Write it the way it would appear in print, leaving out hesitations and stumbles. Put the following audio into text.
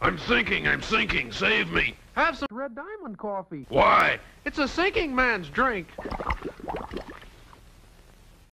I'm sinking, save me. Have some Red Diamond coffee. Why? It's a sinking man's drink.